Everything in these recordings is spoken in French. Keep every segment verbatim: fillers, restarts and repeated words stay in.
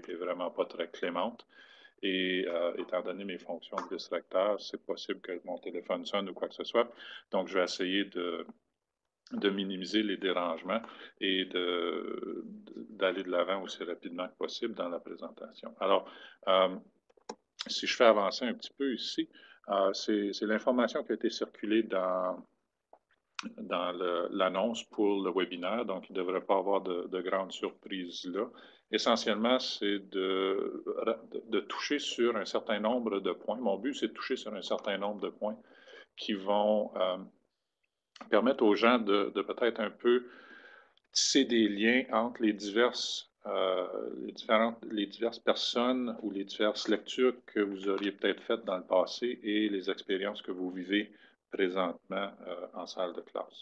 est vraiment pas très clémente. Et euh, étant donné mes fonctions de vice-recteur, c'est possible que mon téléphone sonne ou quoi que ce soit. Donc, je vais essayer de, de minimiser les dérangements et de, d'aller de l'avant aussi rapidement que possible dans la présentation. Alors, euh, si je fais avancer un petit peu ici, euh, c'est, c'est l'information qui a été circulée dans, dans le, l'annonce pour le webinaire, donc il ne devrait pas avoir de, de grandes surprises là. Essentiellement, c'est de, de, de toucher sur un certain nombre de points. Mon but, c'est de toucher sur un certain nombre de points qui vont euh, permettre aux gens de, de peut-être un peu tisser des liens entre les diverses, euh, les, différentes, les diverses personnes ou les diverses lectures que vous auriez peut-être faites dans le passé et les expériences que vous vivez présentement euh, en salle de classe.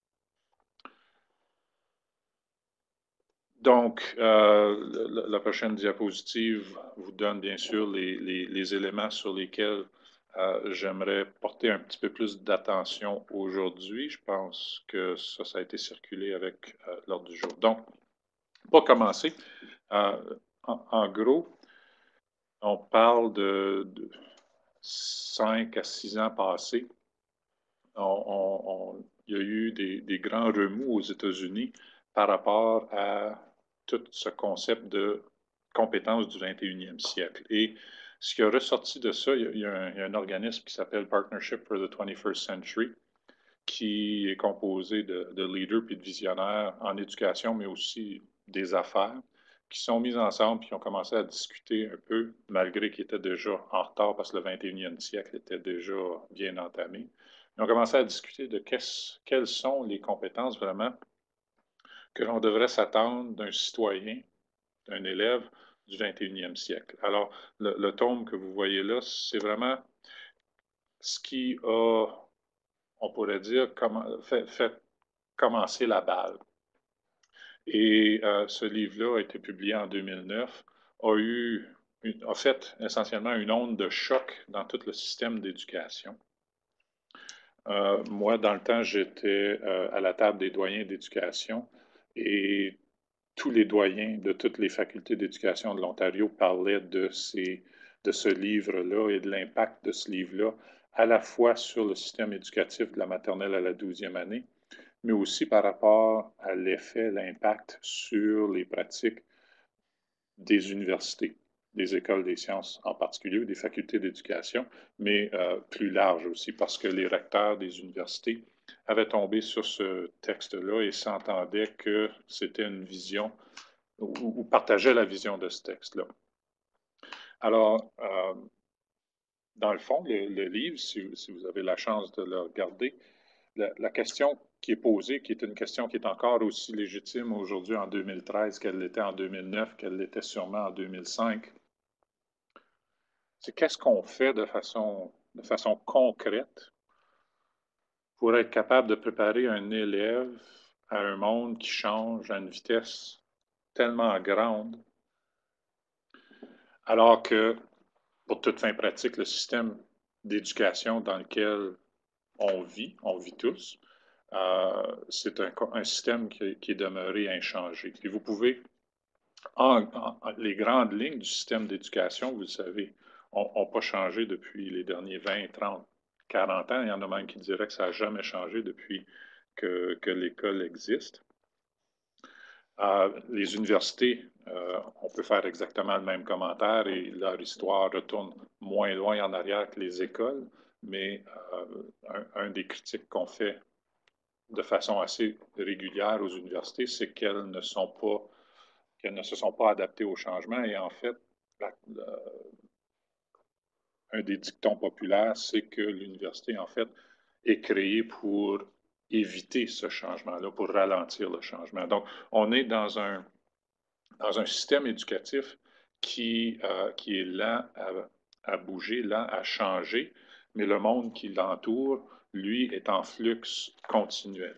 Donc, euh, la, la prochaine diapositive vous donne bien sûr les, les, les éléments sur lesquels euh, j'aimerais porter un petit peu plus d'attention aujourd'hui. Je pense que ça, ça a été circulé avec euh, l'ordre du jour. Donc, pour commencer, euh, en, en gros, on parle de, de cinq à six ans passés. On, on, on, il y a eu des, des grands remous aux États-Unis par rapport à tout ce concept de compétences du vingt et unième siècle. Et ce qui a ressorti de ça, il y a, un, il y a un organisme qui s'appelle Partnership for the twenty-first century, qui est composé de, de leaders et de visionnaires en éducation, mais aussi des affaires, qui sont mis ensemble et qui ont commencé à discuter un peu, malgré qu'ils étaient déjà en retard parce que le vingt et unième siècle était déjà bien entamé. Ils ont commencé à discuter de quelles sont les compétences vraiment que l'on devrait s'attendre d'un citoyen, d'un élève du vingt et unième siècle. Alors, le, le tome que vous voyez là, c'est vraiment ce qui a, on pourrait dire, comment, fait, fait commencer la balle. Et euh, ce livre-là a été publié en deux mille neuf, a eu, une, a fait essentiellement une onde de choc dans tout le système d'éducation. Euh, moi, dans le temps, j'étais euh, à la table des doyens d'éducation et tous les doyens de toutes les facultés d'éducation de l'Ontario parlaient de, ces, de ce livre-là et de l'impact de ce livre-là, à la fois sur le système éducatif de la maternelle à la douzième année, mais aussi par rapport à l'effet, l'impact sur les pratiques des universités, des écoles des sciences en particulier, ou des facultés d'éducation, mais euh, plus large aussi, parce que les recteurs des universités avaient tombé sur ce texte-là et s'entendaient que c'était une vision, ou, ou partageaient la vision de ce texte-là. Alors, euh, dans le fond, le, le livre, si, si, vous avez la chance de le regarder, la, la question qui est posée, qui est une question qui est encore aussi légitime aujourd'hui en deux mille treize qu'elle l'était en deux mille neuf, qu'elle l'était sûrement en deux mille cinq, c'est qu'est-ce qu'on fait de façon, de façon concrète pour être capable de préparer un élève à un monde qui change à une vitesse tellement grande, alors que, pour toute fin pratique, le système d'éducation dans lequel on vit, on vit tous, euh, c'est un, un système qui, qui est demeuré inchangé. Puis vous pouvez, en, en, les grandes lignes du système d'éducation, vous le savez, n'ont pas changé depuis les derniers vingt, trente, quarante ans. Il y en a même qui diraient que ça n'a jamais changé depuis que, que l'école existe. Euh, les universités, euh, on peut faire exactement le même commentaire et leur histoire retourne moins loin en arrière que les écoles, mais euh, un, un des critiques qu'on fait de façon assez régulière aux universités, c'est qu'elles ne sont pas, qu'elles ne se sont pas adaptées au changement. Et en fait, la, la, un des dictons populaires, c'est que l'université, en fait, est créée pour éviter ce changement-là, pour ralentir le changement. Donc, on est dans un, dans un système éducatif qui, euh, qui est lent à, à bouger, lent à changer, mais le monde qui l'entoure, lui, est en flux continuel.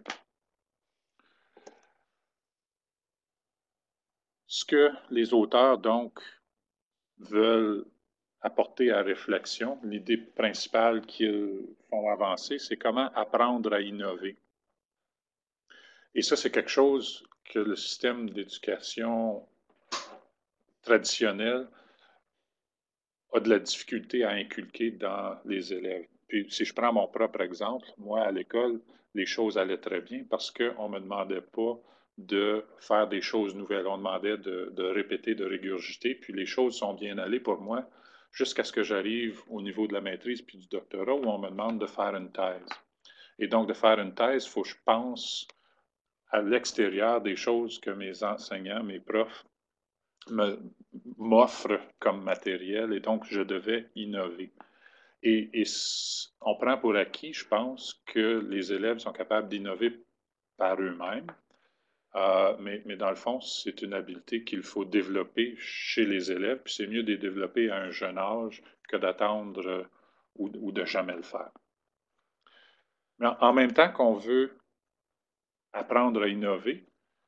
Ce que les auteurs, donc, veulent apporter à réflexion, l'idée principale qu'ils font avancer, c'est comment apprendre à innover. Et ça, c'est quelque chose que le système d'éducation traditionnelle a de la difficulté à inculquer dans les élèves. Puis si je prends mon propre exemple, moi à l'école, les choses allaient très bien parce qu'on ne me demandait pas de faire des choses nouvelles. On demandait de, de répéter, de régurgiter, puis les choses sont bien allées pour moi jusqu'à ce que j'arrive au niveau de la maîtrise puis du doctorat où on me demande de faire une thèse. Et donc, de faire une thèse, il faut que je pense à l'extérieur des choses que mes enseignants, mes profs m'offrent comme matériel, et donc je devais innover. Et, et on prend pour acquis, je pense, que les élèves sont capables d'innover par eux-mêmes, euh, mais, mais dans le fond, c'est une habileté qu'il faut développer chez les élèves, puis c'est mieux de les développer à un jeune âge que d'attendre euh, ou, ou de jamais le faire. Mais en, en même temps qu'on veut apprendre à innover,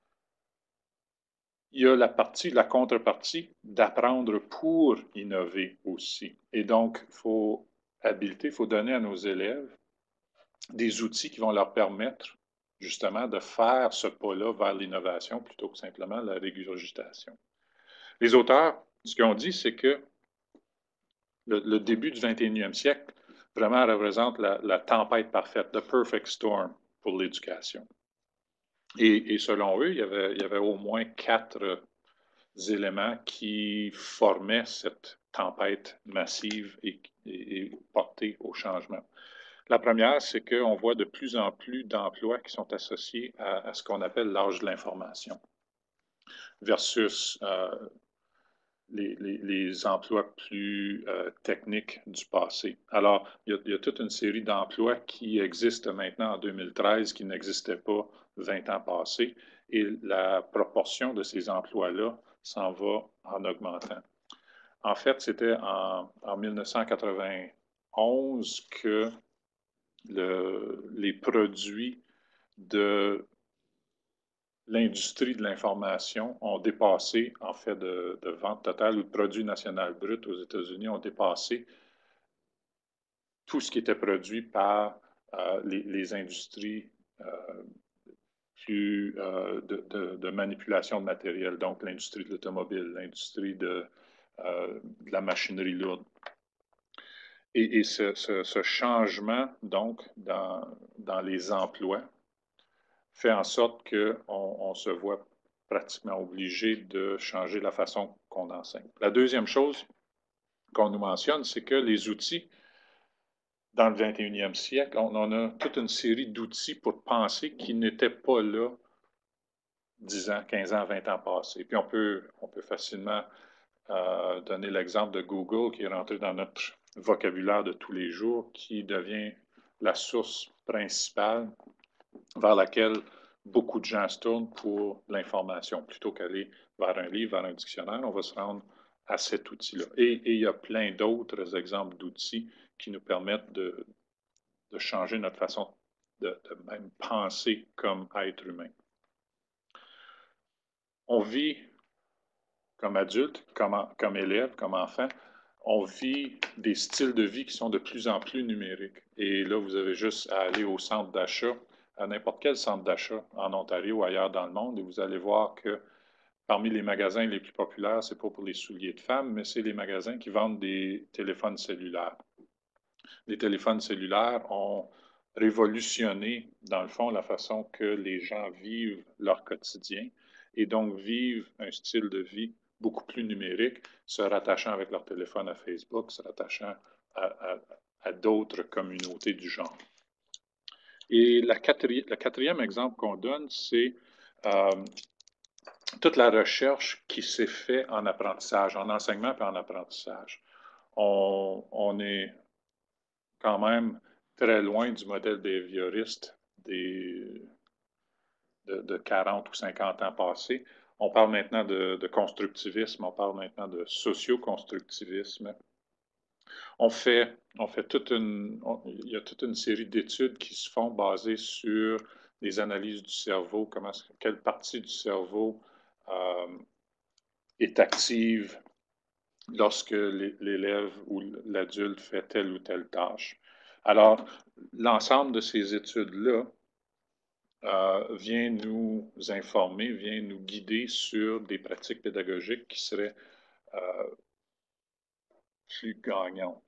il y a la partie, la contrepartie d'apprendre pour innover aussi. Et donc, il faut habiliter, il faut donner à nos élèves des outils qui vont leur permettre justement de faire ce pas-là vers l'innovation plutôt que simplement la régurgitation. Les auteurs, ce qu'ils ont dit, c'est que le, le début du vingt et unième siècle vraiment représente la, la tempête parfaite, the perfect storm pour l'éducation. Et, et selon eux, il y, avait, il y avait au moins quatre éléments qui formaient cette tempête massive et, et, et portée au changement. La première, c'est qu'on voit de plus en plus d'emplois qui sont associés à, à ce qu'on appelle l'âge de l'information versus euh, les, les, les emplois plus euh, techniques du passé. Alors, il y a, il y a toute une série d'emplois qui existent maintenant en deux mille treize qui n'existaient pas vingt ans passés, et la proportion de ces emplois-là s'en va en augmentant. En fait, c'était en, en mille neuf cent quatre-vingt-onze que le, les produits de l'industrie de l'information ont dépassé, en fait, de, de vente totale ou de produit national brut aux États-Unis, ont dépassé tout ce qui était produit par euh, les, les industries euh, plus euh, de, de, de manipulation de matériel, donc l'industrie de l'automobile, l'industrie de, euh, de la machinerie lourde. Et, et ce, ce, ce changement, donc, dans, dans les emplois, fait en sorte qu'on on se voit pratiquement obligé de changer la façon qu'on enseigne. La deuxième chose qu'on nous mentionne, c'est que les outils, dans le vingt et unième siècle, on, on a toute une série d'outils pour penser qui n'étaient pas là dix ans, quinze ans, vingt ans passés. Puis on peut, on peut facilement euh, donner l'exemple de Google qui est rentré dans notre vocabulaire de tous les jours, qui devient la source principale vers laquelle beaucoup de gens se tournent pour l'information. Plutôt qu'aller vers un livre, vers un dictionnaire, on va se rendre à cet outil-là. Et, et il y a plein d'autres exemples d'outils qui nous permettent de, de changer notre façon de, de même penser comme être humain. On vit comme adulte, comme, comme élève, comme enfant, on vit des styles de vie qui sont de plus en plus numériques. Et là, vous avez juste à aller au centre d'achat, à n'importe quel centre d'achat en Ontario ou ailleurs dans le monde, et vous allez voir que parmi les magasins les plus populaires, ce n'est pas pour les souliers de femmes, mais c'est les magasins qui vendent des téléphones cellulaires. Les téléphones cellulaires ont révolutionné, dans le fond, la façon que les gens vivent leur quotidien et donc vivent un style de vie beaucoup plus numérique, se rattachant avec leur téléphone à Facebook, se rattachant à, à, à d'autres communautés du genre. Et la quatrième, le quatrième exemple qu'on donne, c'est euh, toute la recherche qui s'est faite en apprentissage, en enseignement et en apprentissage. On, on est quand même très loin du modèle behavioriste des, de, de quarante ou cinquante ans passés. On parle maintenant de, de constructivisme, on parle maintenant de socio-constructivisme. On fait, on fait toute une, on, il y a toute une série d'études qui se font basées sur des analyses du cerveau, comment, quelle partie du cerveau euh, est active lorsque l'élève ou l'adulte fait telle ou telle tâche. Alors, l'ensemble de ces études-là euh, vient nous informer, vient nous guider sur des pratiques pédagogiques qui seraient euh, plus gagnante.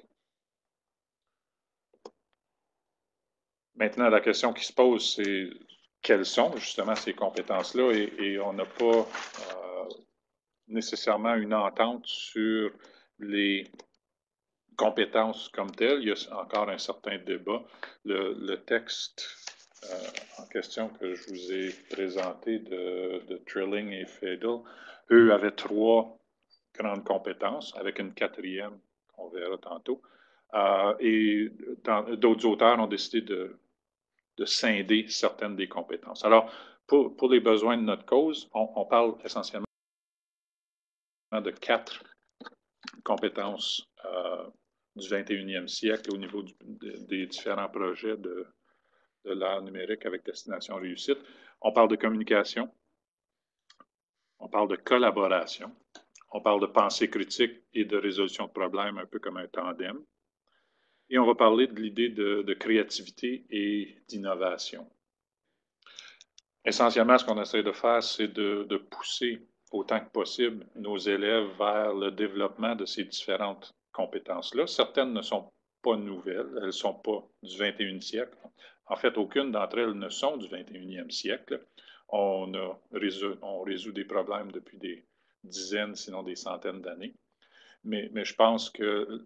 Maintenant, la question qui se pose, c'est quelles sont justement ces compétences-là, et, et on n'a pas euh, nécessairement une entente sur les compétences comme telles. Il y a encore un certain débat. Le, le texte euh, en question que je vous ai présenté de, de Trilling et Fadel, eux avaient trois grandes compétences, avec une quatrième qu'on verra tantôt. Euh, et d'autres auteurs ont décidé de, de scinder certaines des compétences. Alors, pour, pour les besoins de notre cause, on, on parle essentiellement de quatre compétences euh, du vingt et unième siècle au niveau du, de, des différents projets de, de l'art numérique avec destination réussite. On parle de communication, on parle de collaboration, on parle de pensée critique et de résolution de problèmes, un peu comme un tandem. Et on va parler de l'idée de, de créativité et d'innovation. Essentiellement, ce qu'on essaie de faire, c'est de, de pousser autant que possible nos élèves vers le développement de ces différentes compétences-là. Certaines ne sont pas nouvelles, elles ne sont pas du vingt et unième siècle. En fait, aucune d'entre elles ne sont du vingt et unième siècle. On, a résout, on résout des problèmes depuis des dizaines, sinon des centaines d'années. Mais, mais je pense que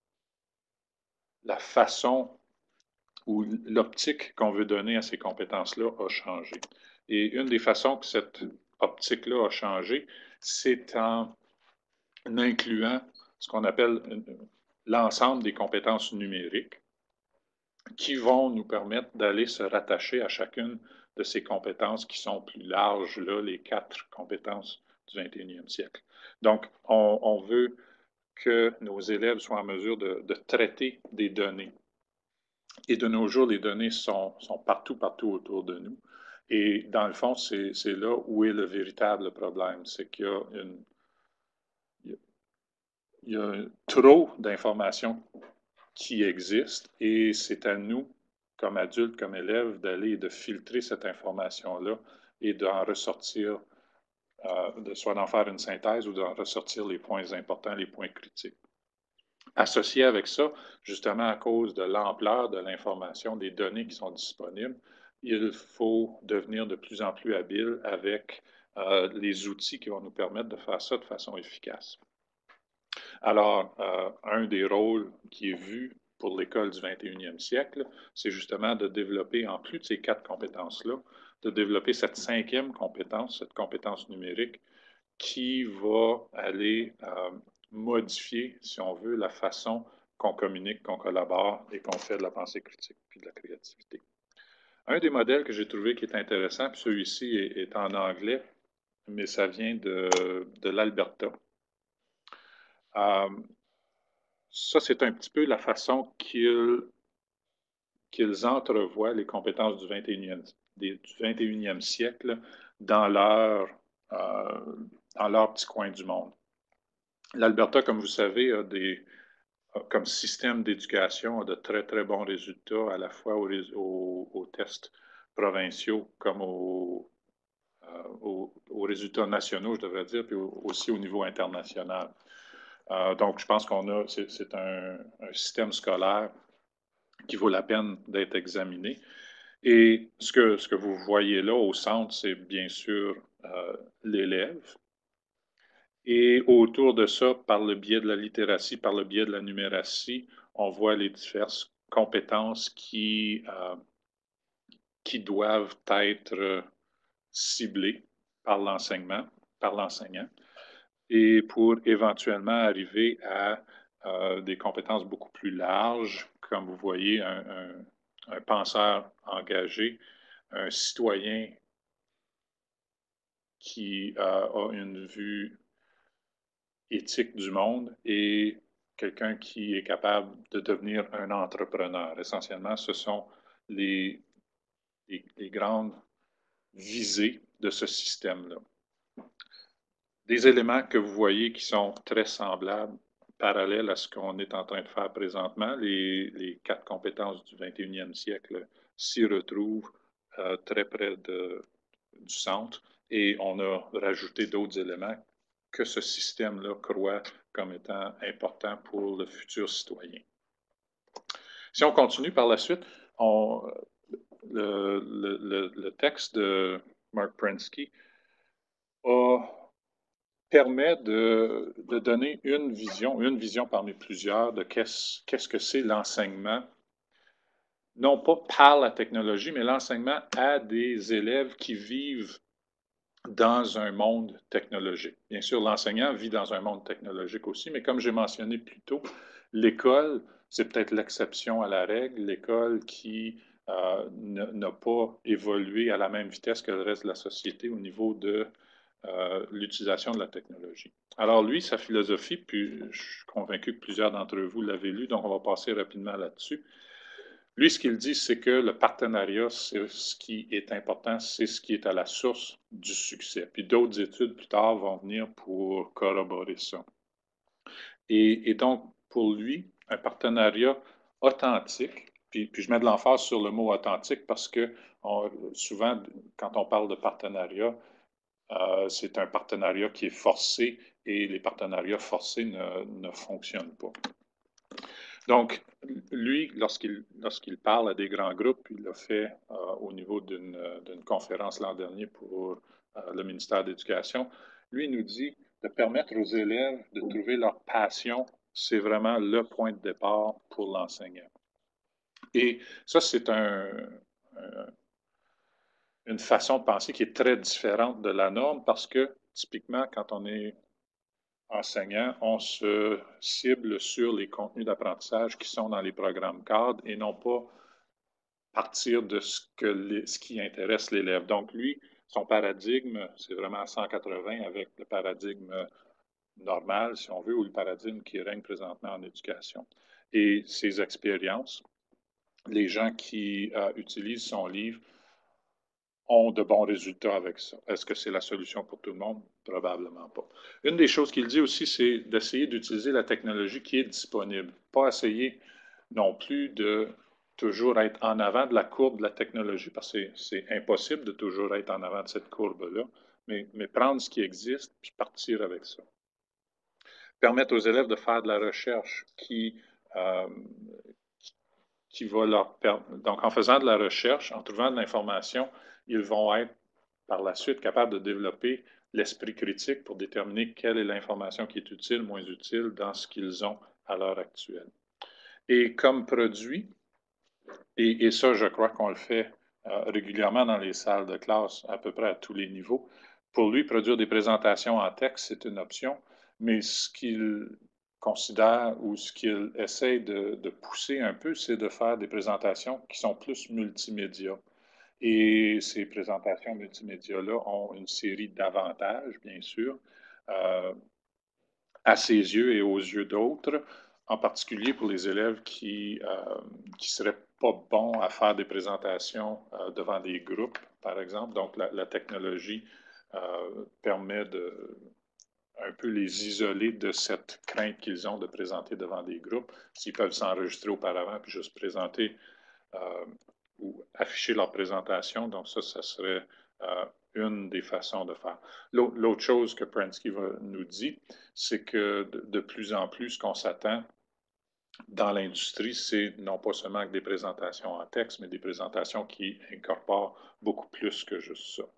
la façon ou l'optique qu'on veut donner à ces compétences-là a changé. Et une des façons que cette optique-là a changé, c'est en incluant ce qu'on appelle l'ensemble des compétences numériques qui vont nous permettre d'aller se rattacher à chacune de ces compétences qui sont plus larges, là, les quatre compétences du vingt et unième siècle. Donc, on, on veut que nos élèves soient en mesure de, de traiter des données. Et de nos jours, les données sont, sont partout, partout autour de nous. Et dans le fond, c'est là où est le véritable problème. C'est qu'il y a une, il y a, il y a trop d'informations qui existent et c'est à nous, comme adultes, comme élèves, d'aller et de filtrer cette information-là et d'en ressortir, euh, de, soit d'en faire une synthèse ou d'en ressortir les points importants, les points critiques. Associé avec ça, justement à cause de l'ampleur de l'information, des données qui sont disponibles, il faut devenir de plus en plus habile avec euh, les outils qui vont nous permettre de faire ça de façon efficace. Alors, euh, un des rôles qui est vu pour l'école du vingt et unième siècle, c'est justement de développer, en plus de ces quatre compétences-là, de développer cette cinquième compétence, cette compétence numérique, qui va aller euh, modifier, si on veut, la façon qu'on communique, qu'on collabore et qu'on fait de la pensée critique puis de la créativité. Un des modèles que j'ai trouvé qui est intéressant, puis celui-ci est, est en anglais, mais ça vient de, de l'Alberta. Euh, ça, c'est un petit peu la façon qu'ils qu'ils entrevoient les compétences du vingt et unième, du vingt et unième siècle dans leur, euh, dans leur petit coin du monde. L'Alberta, comme vous savez, a des, a, comme système d'éducation, a de très, très bons résultats à la fois aux, aux, aux tests provinciaux comme aux, euh, aux, aux, résultats nationaux, je devrais dire, puis aussi au niveau international. Euh, donc, je pense qu'on a, c'est un, un système scolaire qui vaut la peine d'être examiné. Et ce que, ce que vous voyez là au centre, c'est bien sûr euh, l'élève. Et autour de ça, par le biais de la littératie, par le biais de la numératie, on voit les diverses compétences qui, euh, qui doivent être ciblées par l'enseignement, par l'enseignant, et pour éventuellement arriver à euh, des compétences beaucoup plus larges, comme vous voyez, un, un, un penseur engagé, un citoyen qui euh, a une vue éthique du monde et quelqu'un qui est capable de devenir un entrepreneur. Essentiellement, ce sont les, les, les grandes visées de ce système-là. Des éléments que vous voyez qui sont très semblables, parallèles à ce qu'on est en train de faire présentement. Les, les quatre compétences du vingt et unième siècle s'y retrouvent euh, très près de, du centre et on a rajouté d'autres éléments que ce système-là croit comme étant important pour le futur citoyen. Si on continue par la suite, on, le, le, le, texte de Mark Prensky a, permet de, de donner une vision, une vision parmi plusieurs de qu'est-ce, qu'est-ce que c'est l'enseignement, non pas par la technologie, mais l'enseignement à des élèves qui vivent dans un monde technologique. Bien sûr, l'enseignant vit dans un monde technologique aussi, mais comme j'ai mentionné plus tôt, l'école, c'est peut-être l'exception à la règle, l'école qui euh, n'a pas évolué à la même vitesse que le reste de la société au niveau de euh, l'utilisation de la technologie. Alors lui, sa philosophie, puis je suis convaincu que plusieurs d'entre vous l'avaient lu, donc on va passer rapidement là-dessus. Lui, ce qu'il dit, c'est que le partenariat, c'est ce qui est important, c'est ce qui est à la source du succès. Puis d'autres études plus tard vont venir pour corroborer ça. Et, et donc, pour lui, un partenariat authentique, puis, puis je mets de l'emphase sur le mot authentique parce que on, souvent, quand on parle de partenariat, euh, c'est un partenariat qui est forcé et les partenariats forcés ne, ne fonctionnent pas. Donc, lui, lorsqu'il lorsqu'il parle à des grands groupes, il l'a fait euh, au niveau d'une d'une conférence l'an dernier pour euh, le ministère de l'Éducation, lui il nous dit de permettre aux élèves de trouver leur passion, c'est vraiment le point de départ pour l'enseignant. Et ça, c'est un, un, une façon de penser qui est très différente de la norme parce que, typiquement, quand on est enseignant, on se cible sur les contenus d'apprentissage qui sont dans les programmes cadres et non pas partir de ce, que les, ce qui intéresse l'élève. Donc, lui, son paradigme, c'est vraiment à cent quatre-vingts avec le paradigme normal, si on veut, ou le paradigme qui règne présentement en éducation. Et ses expériences, les gens qui euh, utilisent son livre ont de bons résultats avec ça. Est-ce que c'est la solution pour tout le monde? Probablement pas. Une des choses qu'il dit aussi, c'est d'essayer d'utiliser la technologie qui est disponible. Pas essayer non plus de toujours être en avant de la courbe de la technologie, parce que c'est impossible de toujours être en avant de cette courbe-là, mais, mais prendre ce qui existe puis partir avec ça. Permettre aux élèves de faire de la recherche qui, euh, qui va leur permettre. Donc, en faisant de la recherche, en trouvant de l'information, ils vont être par la suite capables de développer l'esprit critique pour déterminer quelle est l'information qui est utile, moins utile dans ce qu'ils ont à l'heure actuelle. Et comme produit, et, et ça, je crois qu'on le fait euh, régulièrement dans les salles de classe, à peu près à tous les niveaux, pour lui, produire des présentations en texte, c'est une option, mais ce qu'il considère ou ce qu'il essaie de, de pousser un peu, c'est de faire des présentations qui sont plus multimédia. Et ces présentations multimédia-là ont une série d'avantages, bien sûr, euh, à ses yeux et aux yeux d'autres, en particulier pour les élèves qui euh, qui seraient pas bons à faire des présentations euh, devant des groupes, par exemple. Donc, la, la technologie euh, permet de un peu les isoler de cette crainte qu'ils ont de présenter devant des groupes. S'ils peuvent s'enregistrer auparavant puis juste présenter euh, ou afficher leur présentation, donc ça, ça serait euh, une des façons de faire. L'autre chose que Prensky nous dit, c'est que de, de plus en plus, ce qu'on s'attend dans l'industrie, c'est non pas seulement des présentations en texte, mais des présentations qui incorporent beaucoup plus que juste ça.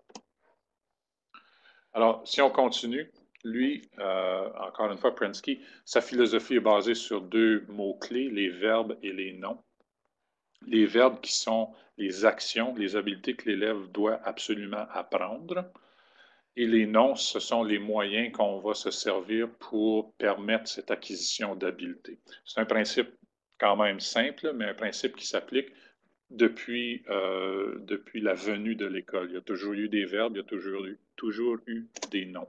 Alors, si on continue, lui, euh, encore une fois, Prensky, sa philosophie est basée sur deux mots-clés, les verbes et les noms. Les verbes qui sont les actions, les habiletés que l'élève doit absolument apprendre. Et les noms, ce sont les moyens qu'on va se servir pour permettre cette acquisition d'habiletés. C'est un principe quand même simple, mais un principe qui s'applique depuis, euh, depuis la venue de l'école. Il y a toujours eu des verbes, il y a toujours eu, toujours eu des noms.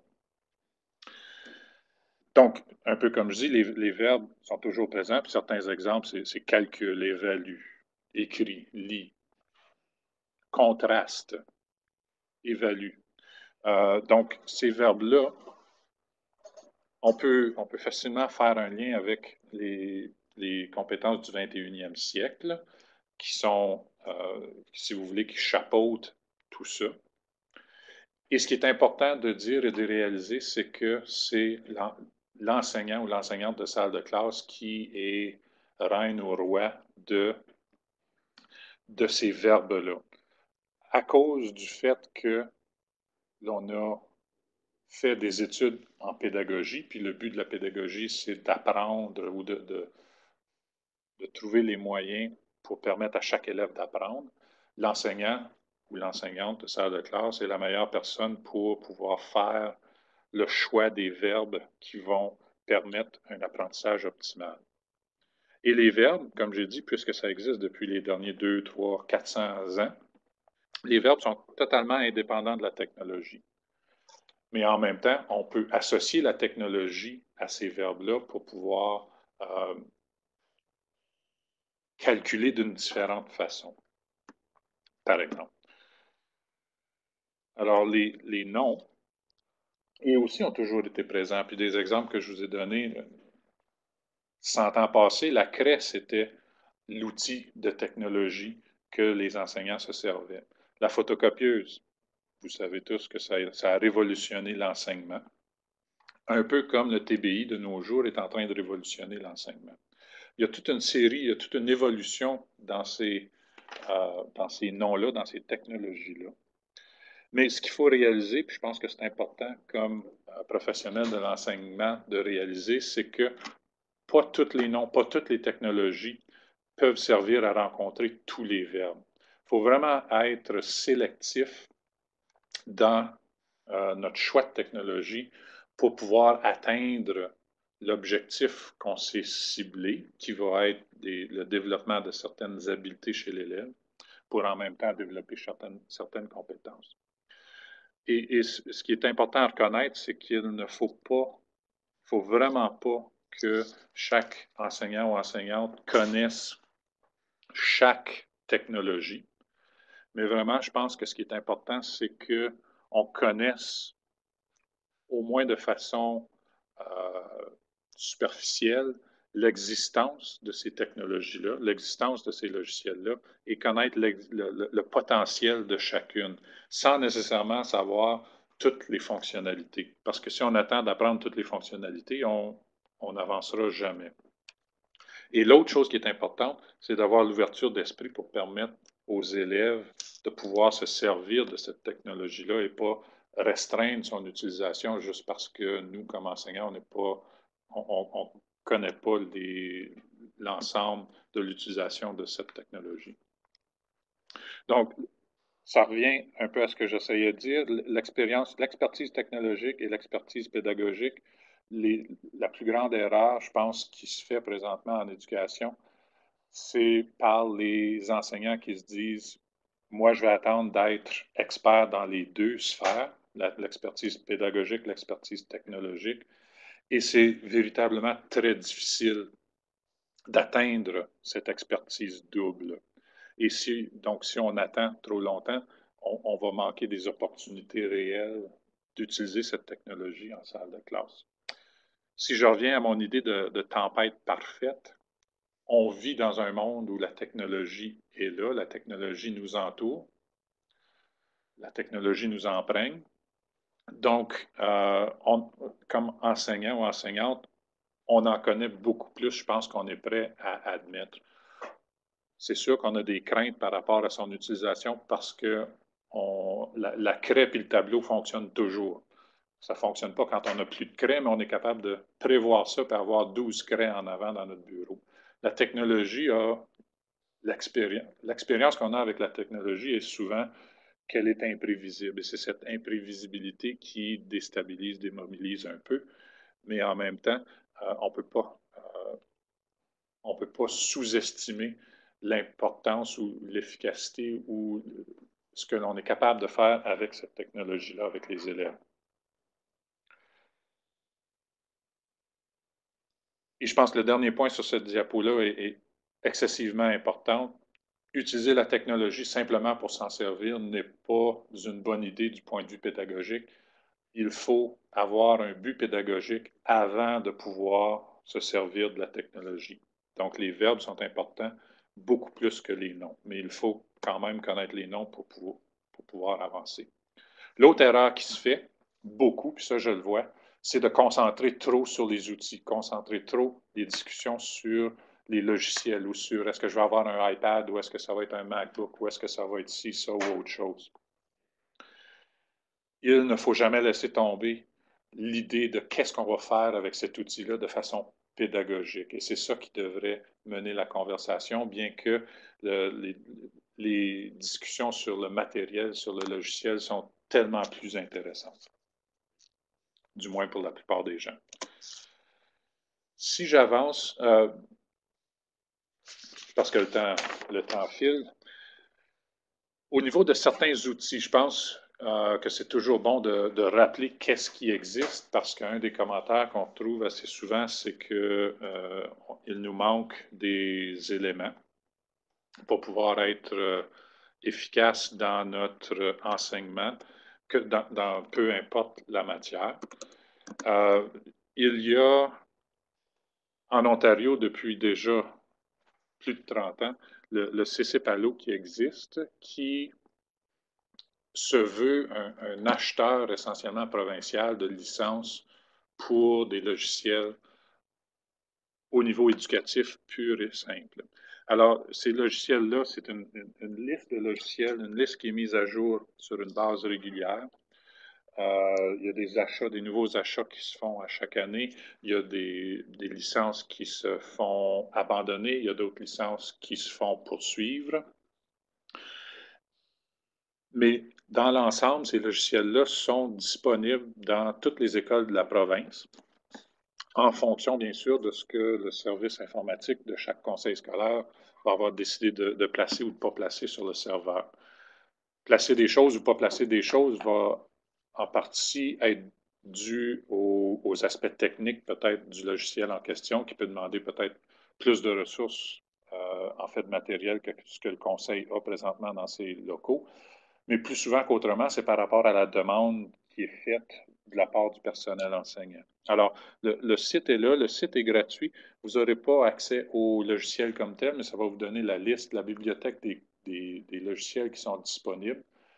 Donc, un peu comme je dis, les, les verbes sont toujours présents, puis certains exemples, c'est calcul, évalue, écrit, lit, contraste, évalue. Euh, donc, ces verbes-là, on peut, on peut facilement faire un lien avec les, les compétences du vingt et unième siècle, qui sont, euh, si vous voulez, qui chapeautent tout ça. Et ce qui est important de dire et de réaliser, c'est que c'est l'enseignant ou l'enseignante de salle de classe qui est reine ou roi de, de ces verbes-là. À cause du fait que l'on a fait des études en pédagogie, puis le but de la pédagogie, c'est d'apprendre ou de, de, de trouver les moyens pour permettre à chaque élève d'apprendre. L'enseignant ou l'enseignante de salle de classe est la meilleure personne pour pouvoir faire le choix des verbes qui vont permettre un apprentissage optimal. Et les verbes, comme j'ai dit, puisque ça existe depuis les derniers deux, trois, quatre cents ans, les verbes sont totalement indépendants de la technologie. Mais en même temps, on peut associer la technologie à ces verbes-là pour pouvoir euh, calculer d'une différente façon, par exemple. Alors, les, les noms, et aussi ont toujours été présents. Puis des exemples que je vous ai donnés, cent ans passés, la craie, c'était l'outil de technologie que les enseignants se servaient. La photocopieuse, vous savez tous que ça, ça a révolutionné l'enseignement. Un peu comme le T B I de nos jours est en train de révolutionner l'enseignement. Il y a toute une série, il y a toute une évolution dans ces, euh, dans ces noms-là, dans ces technologies-là. Mais ce qu'il faut réaliser, puis je pense que c'est important comme euh, professionnel de l'enseignement de réaliser, c'est que pas tous les noms, pas toutes les technologies peuvent servir à rencontrer tous les verbes. Il faut vraiment être sélectif dans euh, notre choix de technologie pour pouvoir atteindre l'objectif qu'on s'est ciblé, qui va être des, le développement de certaines habiletés chez l'élève, pour en même temps développer certaines, certaines compétences. Et, et, ce qui est important à reconnaître, c'est qu'il ne faut pas, il ne faut vraiment pas que chaque enseignant ou enseignante connaisse chaque technologie. Mais vraiment, je pense que ce qui est important, c'est qu'on connaisse au moins de façon euh, superficielle l'existence de ces technologies-là, l'existence de ces logiciels-là, et connaître le, le, le potentiel de chacune, sans nécessairement savoir toutes les fonctionnalités. Parce que si on attend d'apprendre toutes les fonctionnalités, on n'avancera jamais. Et l'autre chose qui est importante, c'est d'avoir l'ouverture d'esprit pour permettre aux élèves de pouvoir se servir de cette technologie-là et pas restreindre son utilisation juste parce que nous, comme enseignants, on n'est pas, on ne connaît pas l'ensemble de l'utilisation de cette technologie. Donc, ça revient un peu à ce que j'essayais de dire, l'expérience, l'expertise technologique et l'expertise pédagogique. Les, la plus grande erreur, je pense, qui se fait présentement en éducation, c'est par les enseignants qui se disent « Moi, je vais attendre d'être expert dans les deux sphères, l'expertise pédagogique, l'expertise technologique. » Et c'est véritablement très difficile d'atteindre cette expertise double. Et si, donc, si on attend trop longtemps, on, on va manquer des opportunités réelles d'utiliser cette technologie en salle de classe. Si je reviens à mon idée de, de tempête parfaite, on vit dans un monde où la technologie est là, la technologie nous entoure, la technologie nous emprunte. Donc, euh, on, comme enseignant ou enseignante, on en connaît beaucoup plus, je pense qu'on est prêt à admettre. C'est sûr qu'on a des craintes par rapport à son utilisation parce que on, la, la craie et le tableau fonctionnent toujours. Ça ne fonctionne pas quand on n'a plus de craie, mais on est capable de prévoir ça et avoir douze craies en avant dans notre bureau. La technologie a l'expérience. L'expérience qu'on a avec la technologie est souvent qu'elle est imprévisible. Et c'est cette imprévisibilité qui déstabilise, démobilise un peu. Mais en même temps, euh, on ne peut pas, euh, on peut pas sous-estimer l'importance ou l'efficacité ou ce que l'on est capable de faire avec cette technologie-là, avec les élèves. Et je pense que le dernier point sur cette diapo-là est, est excessivement important. Utiliser la technologie simplement pour s'en servir n'est pas une bonne idée du point de vue pédagogique. Il faut avoir un but pédagogique avant de pouvoir se servir de la technologie. Donc, les verbes sont importants beaucoup plus que les noms, mais il faut quand même connaître les noms pour pouvoir, pour pouvoir avancer. L'autre erreur qui se fait, beaucoup, puis ça je le vois, c'est de concentrer trop sur les outils, concentrer trop les discussions sur les logiciels ou sur est-ce que je vais avoir un iPad ou est-ce que ça va être un MacBook ou est-ce que ça va être ci, ça ou autre chose. Il ne faut jamais laisser tomber l'idée de qu'est-ce qu'on va faire avec cet outil-là de façon pédagogique. Et c'est ça qui devrait mener la conversation, bien que le, les, les discussions sur le matériel, sur le logiciel sont tellement plus intéressantes, du moins pour la plupart des gens. Si j'avance, euh, parce que le temps, le temps file, au niveau de certains outils, je pense euh, que c'est toujours bon de, de rappeler qu'est-ce qui existe, parce qu'un des commentaires qu'on trouve assez souvent, c'est qu'il euh, nous manque des éléments pour pouvoir être euh, efficace dans notre enseignement, que dans, dans peu importe la matière. Euh, il y a en Ontario depuis déjà plus de trente ans le, le C C P A L O qui existe, qui se veut un, un acheteur essentiellement provincial de licences pour des logiciels au niveau éducatif pur et simple. Alors, ces logiciels-là, c'est une, une, une liste de logiciels, une liste qui est mise à jour sur une base régulière. Euh, il y a des achats, des nouveaux achats qui se font à chaque année. Il y a des, des licences qui se font abandonner. Il y a d'autres licences qui se font poursuivre. Mais dans l'ensemble, ces logiciels-là sont disponibles dans toutes les écoles de la province, en fonction, bien sûr, de ce que le service informatique de chaque conseil scolaire va avoir décidé de, de placer ou de ne pas placer sur le serveur. Placer des choses ou pas placer des choses va en partie être dû aux, aux aspects techniques peut-être du logiciel en question, qui peut demander peut-être plus de ressources, euh, en fait, de matériel que ce que le conseil a présentement dans ses locaux. Mais plus souvent qu'autrement, c'est par rapport à la demande qui est faite de la part du personnel enseignant. Alors, le, le site est là, le site est gratuit. Vous n'aurez pas accès au logiciel comme tel, mais ça va vous donner la liste, la bibliothèque des, des, des logiciels qui sont disponibles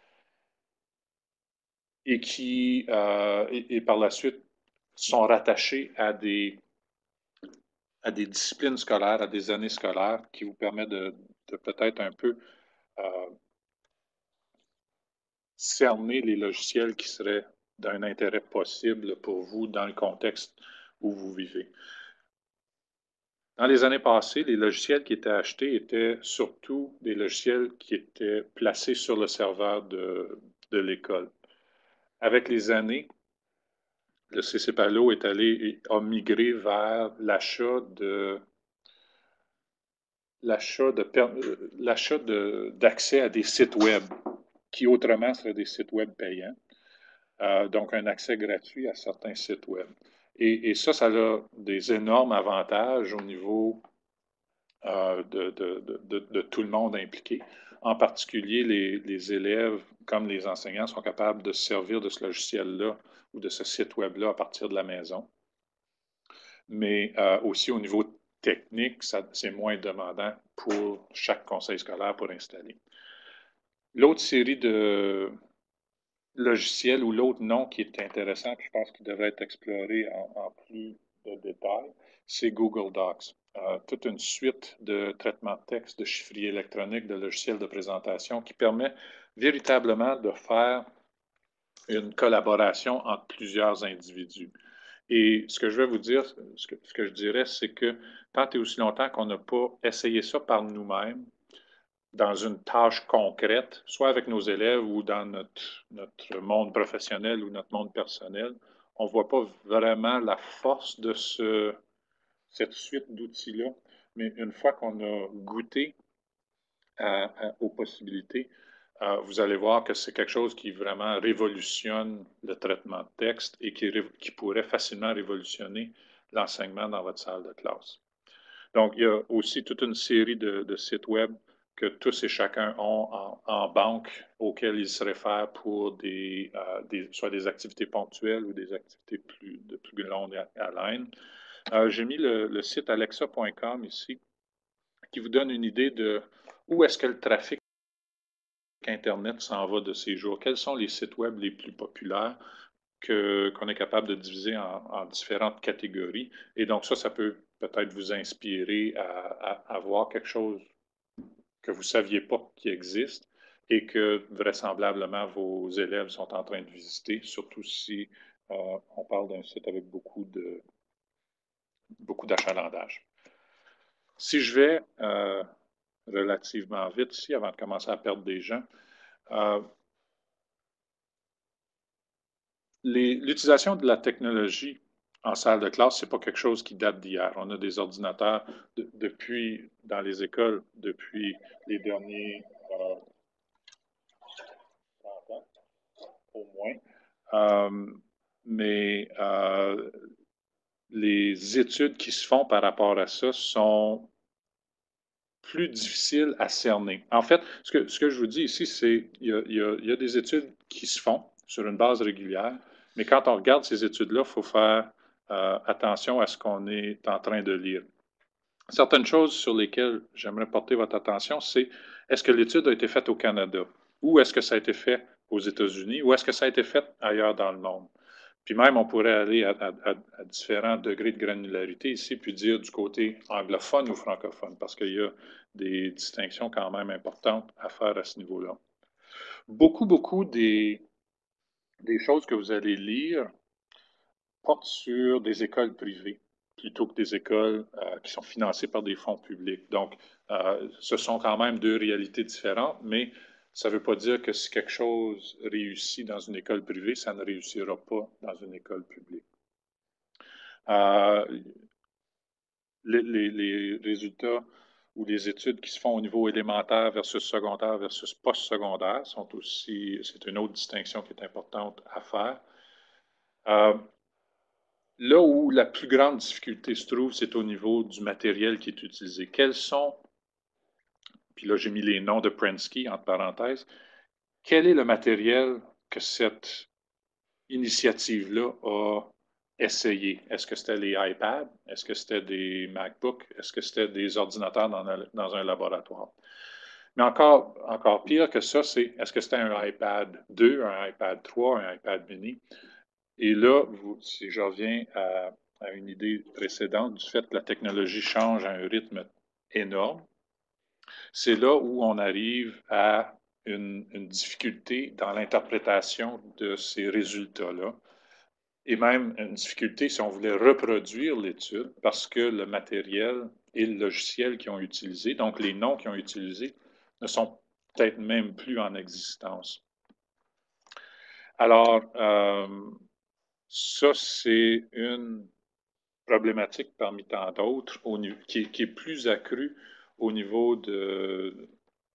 et qui, euh, et, et par la suite, sont rattachés à des, à des disciplines scolaires, à des années scolaires, qui vous permettent de, de peut-être un peu euh, cerner les logiciels qui seraient d'un intérêt possible pour vous dans le contexte où vous vivez. Dans les années passées, les logiciels qui étaient achetés étaient surtout des logiciels qui étaient placés sur le serveur de, de l'école. Avec les années, le C C P A L O est allé, a migré vers l'achat de l'achat de, l'achat de, d'accès à des sites web qui autrement seraient des sites web payants. Euh, donc, un accès gratuit à certains sites web. Et, et ça, ça a des énormes avantages au niveau euh, de, de, de, de, tout le monde impliqué. En particulier, les, les élèves, comme les enseignants, sont capables de se servir de ce logiciel-là ou de ce site web-là à partir de la maison. Mais euh, aussi au niveau technique, c'est moins demandant pour chaque conseil scolaire pour installer. L'autre série de logiciel ou l'autre nom qui est intéressant, puis je pense qu'il devrait être exploré en, en plus de détails, c'est Google Docs. Euh, toute une suite de traitements de texte, de chiffriers électroniques, de logiciels de présentation qui permet véritablement de faire une collaboration entre plusieurs individus. Et ce que je vais vous dire, ce que, ce que je dirais, c'est que tant et aussi longtemps qu'on n'a pas essayé ça par nous-mêmes, dans une tâche concrète, soit avec nos élèves ou dans notre, notre monde professionnel ou notre monde personnel, on ne voit pas vraiment la force de ce, cette suite d'outils-là. Mais une fois qu'on a goûté à, à, aux possibilités, euh, vous allez voir que c'est quelque chose qui vraiment révolutionne le traitement de texte et qui, qui pourrait facilement révolutionner l'enseignement dans votre salle de classe. Donc, il y a aussi toute une série de, de sites web que tous et chacun ont en, en banque auxquels ils se réfèrent pour des, euh, des, soit des activités ponctuelles ou des activités plus, de plus longue haleine. Euh, J'ai mis le, le site alexa point com ici qui vous donne une idée de où est-ce que le trafic qu'Internet s'en va de ces jours? Quels sont les sites web les plus populaires que, qu'on est capable de diviser en, en différentes catégories? Et donc ça, ça peut peut-être vous inspirer à, à, à voir quelque chose que vous ne saviez pas qui existe et que vraisemblablement vos élèves sont en train de visiter, surtout si euh, on parle d'un site avec beaucoup de beaucoup d'achalandage. Si je vais euh, relativement vite ici, avant de commencer à perdre des gens, euh, l'utilisation de la technologie en salle de classe, ce n'est pas quelque chose qui date d'hier. On a des ordinateurs de, depuis, dans les écoles, depuis les derniers euh, trente ans, au moins. Euh, mais euh, les études qui se font par rapport à ça sont plus difficiles à cerner. En fait, ce que, ce que je vous dis ici, c'est qu'il y, y, y a des études qui se font sur une base régulière, mais quand on regarde ces études-là, il faut faire euh, attention à ce qu'on est en train de lire. Certaines choses sur lesquelles j'aimerais porter votre attention, c'est est-ce que l'étude a été faite au Canada ou est-ce que ça a été fait aux États-Unis ou est-ce que ça a été fait ailleurs dans le monde? Puis même, on pourrait aller à, à, à différents degrés de granularité ici, puis dire du côté anglophone ou francophone, parce qu'il y a des distinctions quand même importantes à faire à ce niveau-là. Beaucoup, beaucoup des, des choses que vous allez lire portent sur des écoles privées plutôt que des écoles euh, qui sont financées par des fonds publics. Donc, euh, ce sont quand même deux réalités différentes, mais ça ne veut pas dire que si quelque chose réussit dans une école privée, ça ne réussira pas dans une école publique. Euh, les, les, les résultats ou les études qui se font au niveau élémentaire versus secondaire versus post-secondaire sont aussi, c'est une autre distinction qui est importante à faire. Euh, Là où la plus grande difficulté se trouve, c'est au niveau du matériel qui est utilisé. Quels sont, puis là j'ai mis les noms de Prensky entre parenthèses, quel est le matériel que cette initiative-là a essayé? Est-ce que c'était les iPads? Est-ce que c'était des MacBooks? Est-ce que c'était des ordinateurs dans un, dans un laboratoire? Mais encore, encore pire que ça, c'est est-ce que c'était un iPad deux, un iPad trois, un iPad mini? Et là, vous, si je reviens à, à une idée précédente du fait que la technologie change à un rythme énorme, c'est là où on arrive à une, une difficulté dans l'interprétation de ces résultats-là, et même une difficulté si on voulait reproduire l'étude, parce que le matériel et le logiciel qu'ils ont utilisé, donc les noms qu'ils ont utilisés, ne sont peut-être même plus en existence. Alors, euh, ça, c'est une problématique parmi tant d'autres qui, qui est plus accrue au niveau de,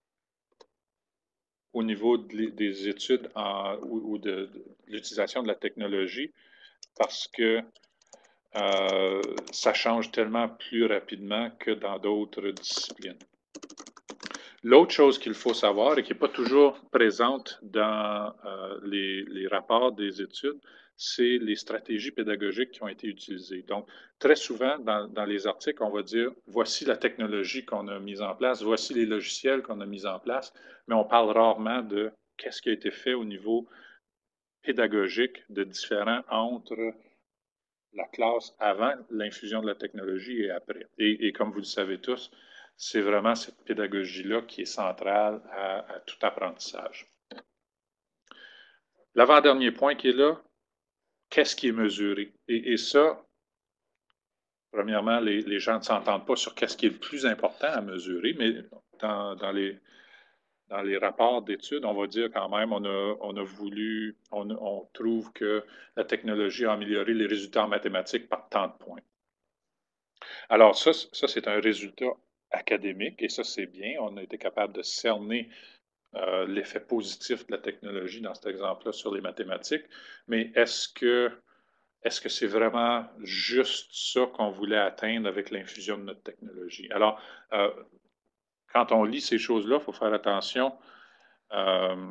au niveau de, des études en, ou, ou de, de l'utilisation de la technologie, parce que euh, ça change tellement plus rapidement que dans d'autres disciplines. L'autre chose qu'il faut savoir et qui n'est pas toujours présente dans euh, les, les rapports des études, c'est les stratégies pédagogiques qui ont été utilisées. Donc, très souvent, dans, dans les articles, on va dire, voici la technologie qu'on a mise en place, voici les logiciels qu'on a mis en place, mais on parle rarement de qu'est-ce qui a été fait au niveau pédagogique de différent entre la classe avant l'infusion de la technologie et après. Et, et comme vous le savez tous, c'est vraiment cette pédagogie-là qui est centrale à, à tout apprentissage. L'avant-dernier point qui est là, qu'est-ce qui est mesuré? Et, et ça, premièrement, les, les gens ne s'entendent pas sur qu'est-ce qui est le plus important à mesurer, mais dans, dans les, dans les rapports d'études, on va dire quand même, on a, on a voulu, on, on trouve que la technologie a amélioré les résultats en mathématiques par tant de points. Alors ça, ça c'est un résultat académique et ça, c'est bien. On a été capable de cerner euh, l'effet positif de la technologie dans cet exemple-là sur les mathématiques. Mais est-ce que est-ce que c'est vraiment juste ça qu'on voulait atteindre avec l'infusion de notre technologie? Alors, euh, quand on lit ces choses-là, il faut faire attention euh,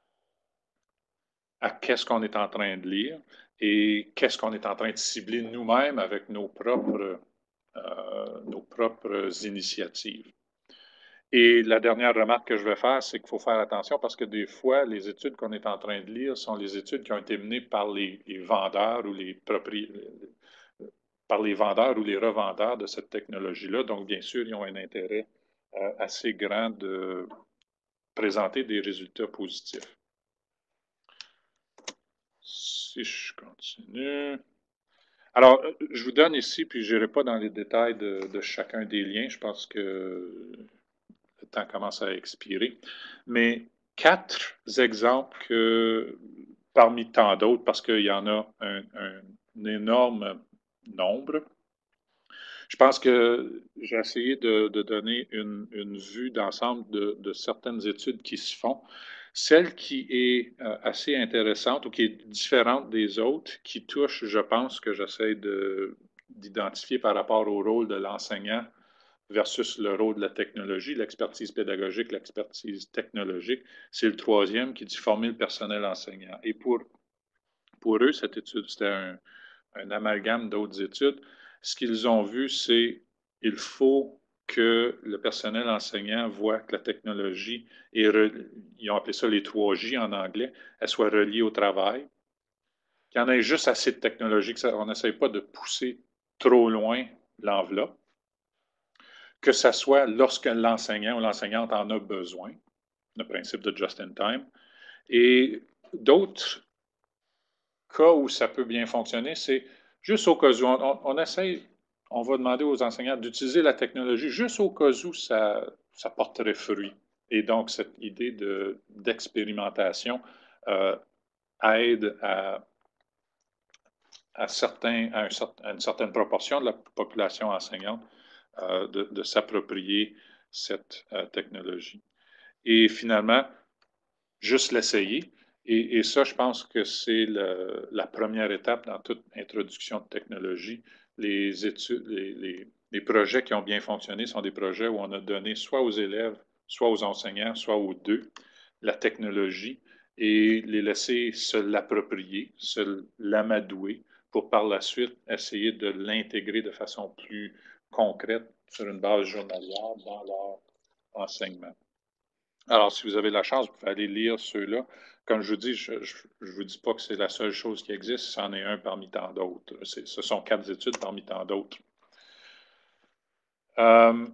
à qu'est-ce qu'on est en train de lire et qu'est-ce qu'on est en train de cibler nous-mêmes avec nos propres, euh, nos propres initiatives. Et la dernière remarque que je vais faire, c'est qu'il faut faire attention parce que des fois, les études qu'on est en train de lire sont les études qui ont été menées par les, les vendeurs ou les propriétaires, par les vendeurs ou les revendeurs de cette technologie-là. Donc, bien sûr, ils ont un intérêt euh, assez grand de présenter des résultats positifs. Si je continue. Alors, je vous donne ici, puis je n'irai pas dans les détails de, de chacun des liens. Je pense que le temps commence à expirer. Mais quatre exemples que, parmi tant d'autres, parce qu'il y en a un, un énorme nombre. Je pense que j'ai essayé de, de donner une, une vue d'ensemble de, de certaines études qui se font. Celle qui est euh, assez intéressante ou qui est différente des autres, qui touche, je pense, que j'essaie d'identifier par rapport au rôle de l'enseignant versus le rôle de la technologie, l'expertise pédagogique, l'expertise technologique, c'est le troisième qui dit former le personnel enseignant. Et pour, pour eux, cette étude, c'était un, un amalgame d'autres études. Ce qu'ils ont vu, c'est qu'il faut que le personnel enseignant voit que la technologie, est ils ont appelé ça les trois J en anglais, elle soit reliée au travail, qu'il y en ait juste assez de technologie, qu'on n'essaye pas de pousser trop loin l'enveloppe, que ce soit lorsque l'enseignant ou l'enseignante en a besoin, le principe de just in time, et d'autres cas où ça peut bien fonctionner, c'est juste au cas où on, on essaye, on va demander aux enseignants d'utiliser la technologie juste au cas où ça, ça porterait fruit. Et donc, cette idée d'expérimentation euh, aide à, à, certains, à, un, à, une certaine proportion de la population enseignante euh, de, de s'approprier cette euh, technologie. Et finalement, juste l'essayer. Et, et, ça, je pense que c'est la première étape dans toute introduction de technologie. Les études, les, les, les projets qui ont bien fonctionné sont des projets où on a donné soit aux élèves, soit aux enseignants, soit aux deux, la technologie et les laisser se l'approprier, se l'amadouer pour par la suite essayer de l'intégrer de façon plus concrète sur une base journalière dans leur enseignement. Alors, si vous avez la chance, vous pouvez aller lire ceux-là. Comme je vous dis, je ne vous dis pas que c'est la seule chose qui existe, c'en est un parmi tant d'autres. Ce sont quatre études parmi tant d'autres. Euh,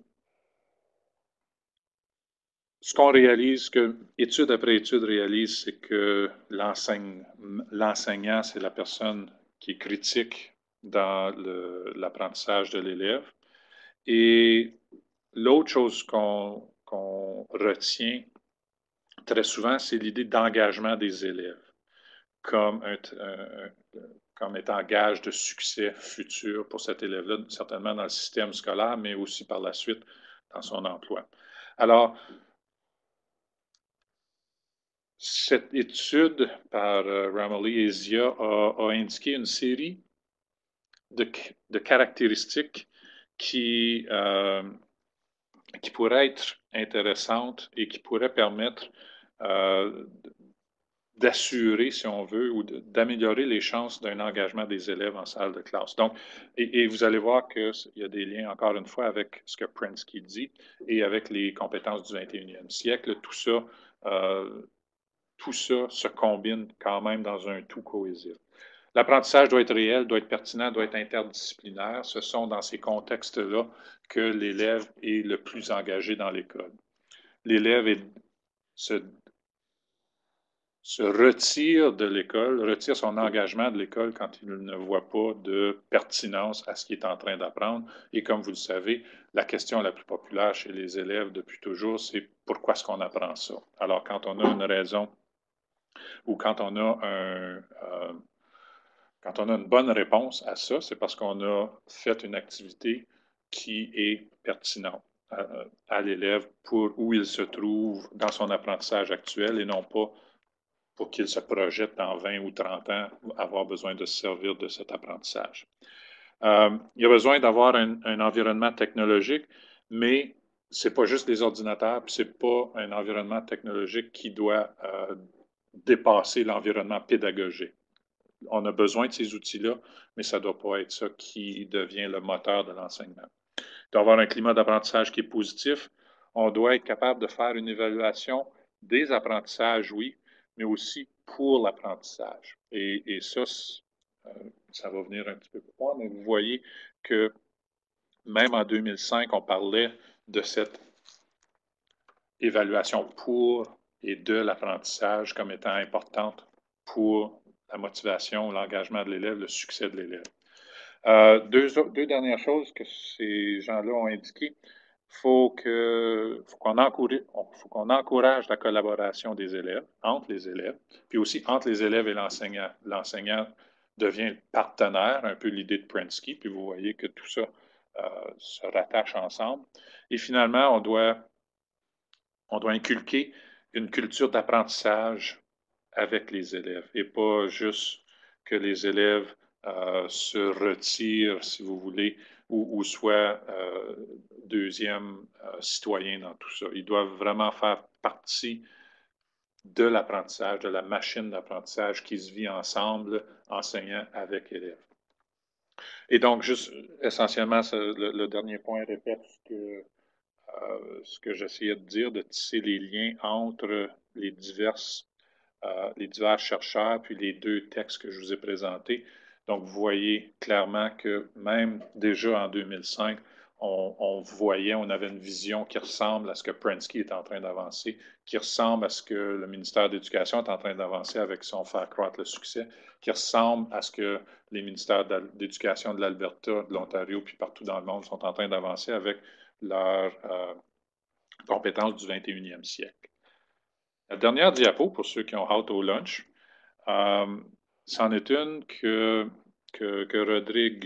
ce qu'on réalise, que étude après étude réalise, c'est que l'enseignant, c'est la personne qui est critique dans l'apprentissage de l'élève. Et l'autre chose qu'on qu'on retient très souvent, c'est l'idée d'engagement des élèves comme, un, un, comme étant gage de succès futur pour cet élève-là, certainement dans le système scolaire, mais aussi par la suite dans son emploi. Alors, cette étude par euh, Ramaley et Zia a, a indiqué une série de, de caractéristiques qui, euh, qui pourraient être intéressantes et qui pourraient permettre euh, d'assurer, si on veut, ou d'améliorer les chances d'un engagement des élèves en salle de classe. Donc, et, et vous allez voir qu'il y a des liens, encore une fois, avec ce que Prensky dit et avec les compétences du vingt et unième siècle. Tout ça, euh, tout ça se combine quand même dans un tout cohésif. L'apprentissage doit être réel, doit être pertinent, doit être interdisciplinaire. Ce sont dans ces contextes-là que l'élève est le plus engagé dans l'école. L'élève se se retire de l'école, retire son engagement de l'école quand il ne voit pas de pertinence à ce qu'il est en train d'apprendre. Et comme vous le savez, la question la plus populaire chez les élèves depuis toujours, c'est pourquoi est-ce qu'on apprend ça? Alors, quand on a une raison ou quand on a un... Euh, quand on a une bonne réponse à ça, c'est parce qu'on a fait une activité qui est pertinente à, à l'élève pour où il se trouve dans son apprentissage actuel et non pas pour qu'il se projette dans vingt ou trente ans, avoir besoin de se servir de cet apprentissage. Euh, il y a besoin d'avoir un, un, environnement technologique, mais ce n'est pas juste des ordinateurs, puis ce n'est pas un environnement technologique qui doit euh, dépasser l'environnement pédagogique. On a besoin de ces outils-là, mais ça ne doit pas être ça qui devient le moteur de l'enseignement. Il doit y avoir un climat d'apprentissage qui est positif. On doit être capable de faire une évaluation des apprentissages, oui, mais aussi pour l'apprentissage. Et, et ça, euh, ça va venir un petit peu plus tard, mais vous voyez que même en deux mille cinq, on parlait de cette évaluation pour et de l'apprentissage comme étant importante pour la motivation, l'engagement de l'élève, le succès de l'élève. Euh, deux, deux dernières choses que ces gens-là ont indiquées. Il faut que, faut qu'on encourage, faut qu'on encourage la collaboration des élèves, entre les élèves, puis aussi entre les élèves et l'enseignant. L'enseignant devient le partenaire, un peu l'idée de Prensky, puis vous voyez que tout ça euh, se rattache ensemble. Et finalement, on doit, on doit inculquer une culture d'apprentissage avec les élèves et pas juste que les élèves euh, se retirent, si vous voulez, ou, ou soient euh, deuxième euh, citoyen dans tout ça. Ils doivent vraiment faire partie de l'apprentissage, de la machine d'apprentissage qui se vit ensemble, enseignant avec élèves. Et donc, juste essentiellement, le, le dernier point répète ce que, euh, ce que j'essayais de dire, de tisser les liens entre les diverses Euh, les divers chercheurs, puis les deux textes que je vous ai présentés. Donc, vous voyez clairement que même déjà en deux mille cinq, on, on voyait, on avait une vision qui ressemble à ce que Prensky est en train d'avancer, qui ressemble à ce que le ministère de l'Éducation est en train d'avancer avec son Faire croître le succès, qui ressemble à ce que les ministères d'Éducation de l'Alberta, de l'Ontario, puis partout dans le monde sont en train d'avancer avec leurs euh, compétences du vingt et unième siècle. La dernière diapo, pour ceux qui ont hâte au lunch, euh, c'en est une que, que, que Rodrigue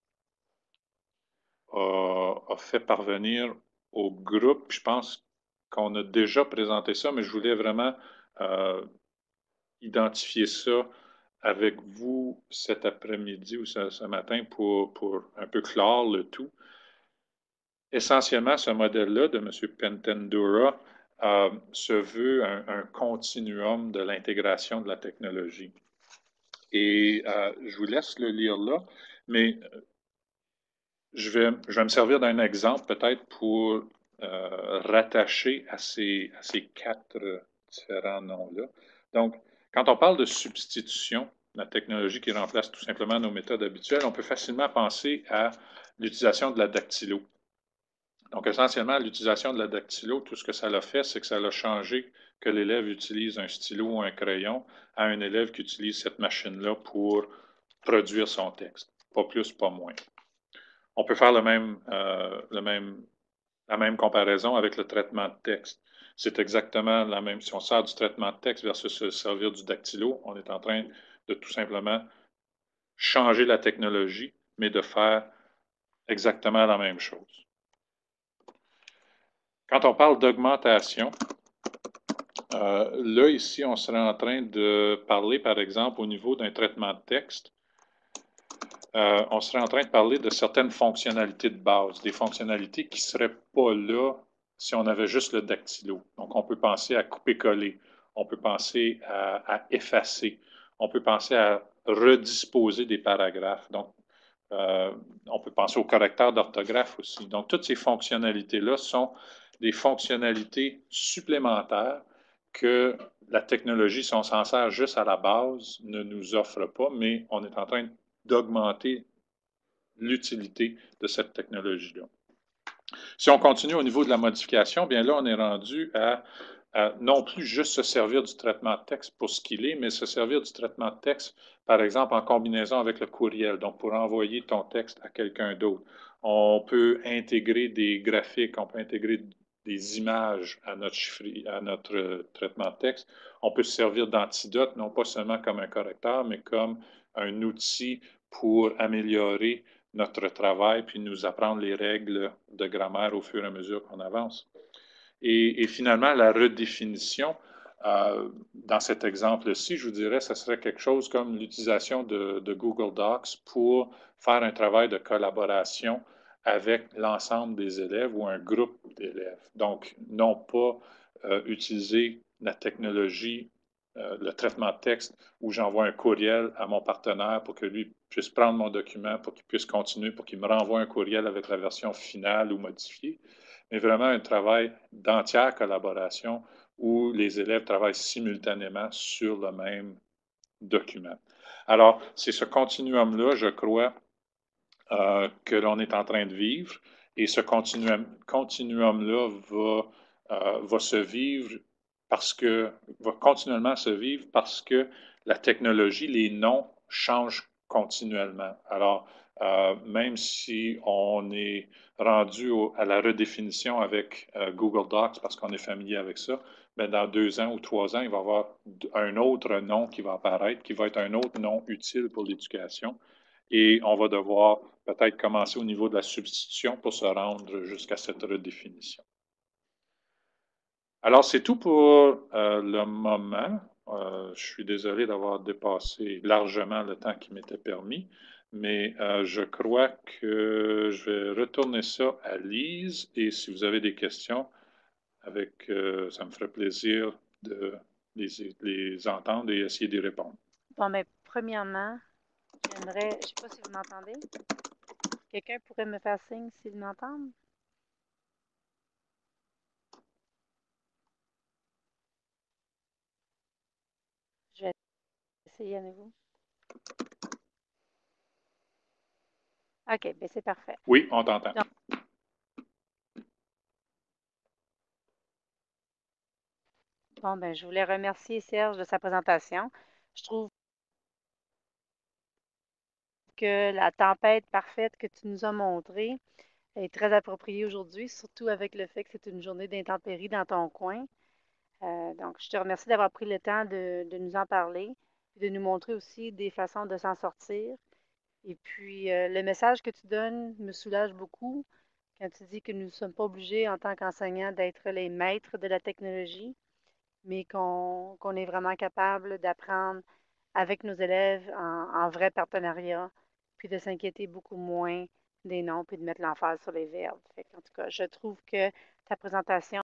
a, a fait parvenir au groupe. Je pense qu'on a déjà présenté ça, mais je voulais vraiment euh, identifier ça avec vous cet après-midi ou ce, ce matin pour, pour un peu clore le tout. Essentiellement, ce modèle-là de M. Pentendura euh, se veut un, un continuum de l'intégration de la technologie. Et euh, je vous laisse le lire là, mais je vais, je vais me servir d'un exemple peut-être pour euh, rattacher à ces, à ces quatre différents noms-là. Donc, quand on parle de substitution, la technologie qui remplace tout simplement nos méthodes habituelles, on peut facilement penser à l'utilisation de la dactylo. Donc, essentiellement, l'utilisation de la dactylo, tout ce que ça l'a fait, c'est que ça l'a changé que l'élève utilise un stylo ou un crayon à un élève qui utilise cette machine-là pour produire son texte. Pas plus, pas moins. On peut faire le même, euh, le même, la même comparaison avec le traitement de texte. C'est exactement la même. Si on sert du traitement de texte versus se servir du dactylo, on est en train de tout simplement changer la technologie, mais de faire exactement la même chose. Quand on parle d'augmentation, euh, là, ici, on serait en train de parler, par exemple, au niveau d'un traitement de texte, euh, on serait en train de parler de certaines fonctionnalités de base, des fonctionnalités qui ne seraient pas là si on avait juste le dactylo. Donc, on peut penser à couper-coller, on peut penser à, à effacer, on peut penser à redisposer des paragraphes. Donc, euh, on peut penser au correcteur d'orthographe aussi. Donc, toutes ces fonctionnalités-là sont des fonctionnalités supplémentaires que la technologie, si on s'en sert juste à la base, ne nous offre pas, mais on est en train d'augmenter l'utilité de cette technologie-là. Si on continue au niveau de la modification, bien là, on est rendu à, à non plus juste se servir du traitement de texte pour ce qu'il est, mais se servir du traitement de texte, par exemple, en combinaison avec le courriel, donc pour envoyer ton texte à quelqu'un d'autre. On peut intégrer des graphiques, on peut intégrer des images à notre, chiffre, à notre traitement de texte. On peut se servir d'antidote, non pas seulement comme un correcteur, mais comme un outil pour améliorer notre travail, puis nous apprendre les règles de grammaire au fur et à mesure qu'on avance. Et, et finalement, la redéfinition, euh, dans cet exemple-ci, je vous dirais, ce serait quelque chose comme l'utilisation de, de Google Docs pour faire un travail de collaboration avec l'ensemble des élèves ou un groupe d'élèves. Donc, non pas euh, utiliser la technologie, euh, le traitement de texte, où j'envoie un courriel à mon partenaire pour que lui puisse prendre mon document, pour qu'il puisse continuer, pour qu'il me renvoie un courriel avec la version finale ou modifiée, mais vraiment un travail d'entière collaboration où les élèves travaillent simultanément sur le même document. Alors, c'est ce continuum-là, je crois, euh, que l'on est en train de vivre, et ce continuum, continuum-là va, euh, va se vivre parce que, va continuellement se vivre parce que la technologie, les noms changent continuellement. Alors, euh, même si on est rendu au, à la redéfinition avec euh, Google Docs parce qu'on est familier avec ça, mais dans deux ans ou trois ans, il va y avoir un autre nom qui va apparaître, qui va être un autre nom utile pour l'éducation. Et on va devoir peut-être commencer au niveau de la substitution pour se rendre jusqu'à cette redéfinition. Alors, c'est tout pour euh, le moment. Euh, je suis désolé d'avoir dépassé largement le temps qui m'était permis, mais euh, je crois que je vais retourner ça à Lise, et si vous avez des questions, avec, euh, ça me ferait plaisir de les, les entendre et essayer d'y répondre. Bon, mais premièrement, j'aimerais, je ne sais pas si vous m'entendez. Quelqu'un pourrait me faire signe s'il m'entend? Je vais essayer à nouveau. OK, bien c'est parfait. Oui, on t'entend. Donc, bon, ben, je voulais remercier Serge de sa présentation. Je trouve que la tempête parfaite que tu nous as montrée est très appropriée aujourd'hui, surtout avec le fait que c'est une journée d'intempéries dans ton coin. Euh, donc, je te remercie d'avoir pris le temps de, de nous en parler et de nous montrer aussi des façons de s'en sortir. Et puis, euh, le message que tu donnes me soulage beaucoup quand tu dis que nous ne sommes pas obligés en tant qu'enseignants d'être les maîtres de la technologie, mais qu'on qu'on est vraiment capable d'apprendre avec nos élèves en, en vrai partenariat, puis de s'inquiéter beaucoup moins des noms, puis de mettre l'emphase sur les verbes. Fait en tout cas, je trouve que ta présentation